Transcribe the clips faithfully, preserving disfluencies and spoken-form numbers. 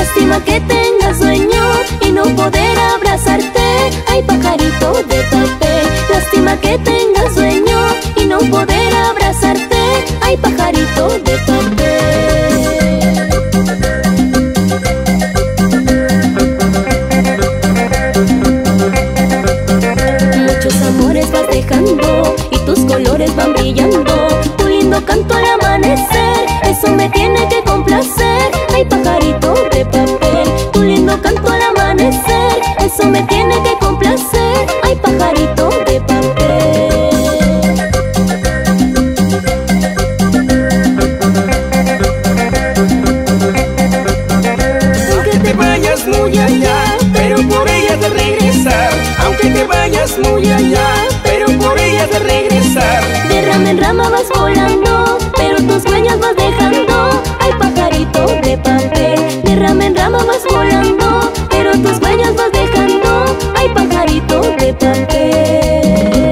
Lástima que tengas sueño y no poder abrazarte. Ay, pajarito de papel. Lástima que tengas sueño y no poder abrazarte. Ay, pajarito de papel. Muchos amores vas dejando y tus colores van brillando. Tu lindo canto al amanecer, eso me tiene que complacer. Ay, pajarito de papel, tu lindo canto al amanecer, eso me tiene que complacer. Ay, pajarito de papel. Aunque te vayas muy allá, pero por ella de regresar. Aunque te vayas muy allá, pero por ella de regresar. De rama en rama vas volando, pero tus huellas vas dejando. Ay, pajarito de papel. De rama en rama vas volando, pero tus huellas vas dejando. Ay, pajarito de papel.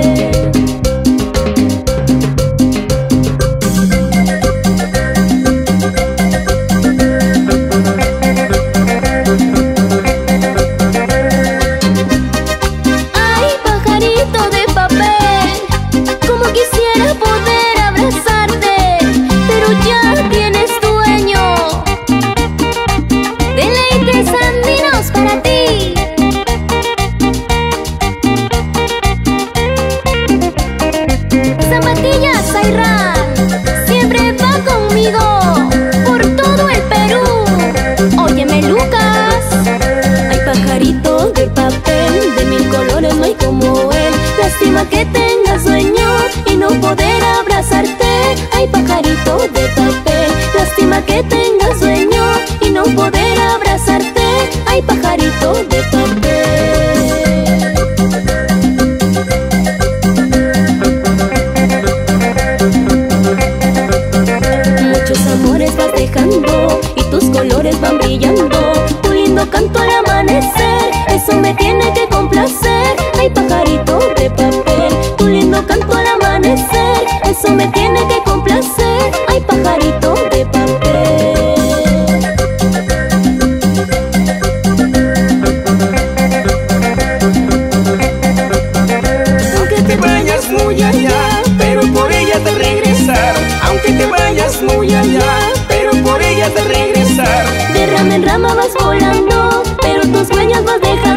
Ay, pajarito de papel, como quisiera poder abrazarte, pero ya tienes dueño. Deleites andinos para ti. Zapatillas Airán siempre va conmigo por todo el Perú. Óyeme, Lucas. Ay, pajarito de papel, de mil colores no hay como él. Lástima que tengas sueño y no poder abrazarte. Ay, pajarito de papel. Lástima que tengas sueño y no poder abrazarte. Ay, pajarito de papel. Muchos amores vas dejando y tus colores van brillando. Tu lindo canto al amanecer, eso me tiene que complacer. Ay, pajarito de papel, tu lindo canto al amanecer, eso me tiene que complacer. Ay, pajarito de papel. Aunque te vayas muy allá, pero por ella de regresar. Aunque te vayas muy allá, pero por ella de regresar. De rama en rama vas volando, pero tus huellas vas dejando.